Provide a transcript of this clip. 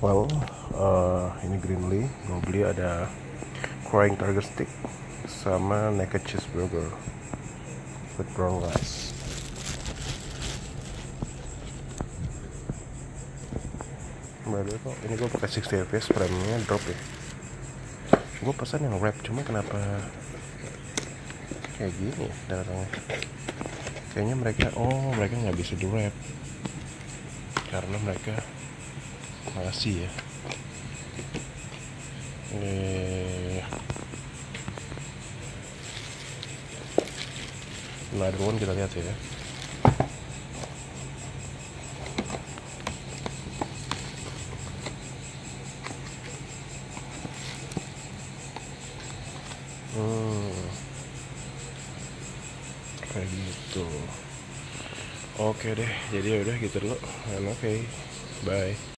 Well, ini Greenly. Gue beli ada Crying Tiger Stick sama Naked Cheeseburger with brown rice. Baru kok, ini gue pakai 60 fps, framenya drop ya. Gue pesan yang wrap, cuma kenapa kayak gini ya datangnya? Kayaknya mereka nggak bisa di wrap karena mereka masih ya. Another one, kita lihat ya. Kayak gitu. Oke deh, jadi ya udah gitu dulu. Oke, bye.